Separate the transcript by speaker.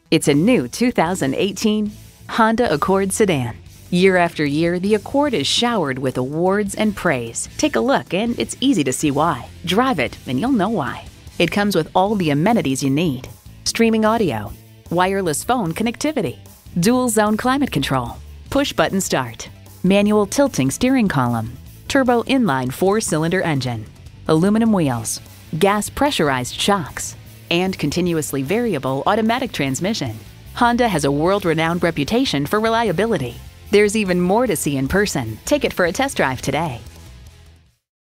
Speaker 1: It's a new 2018 Honda Accord sedan. Year after year, the Accord is showered with awards and praise. Take a look and it's easy to see why. Drive it and you'll know why. It comes with all the amenities you need. Streaming audio, wireless phone connectivity, dual zone climate control, push button start, manual tilting steering column, turbo inline 4-cylinder engine, aluminum wheels, gas pressurized shocks, and continuously variable automatic transmission. Honda has a world-renowned reputation for reliability. There's even more to see in person. Take it for a test drive today.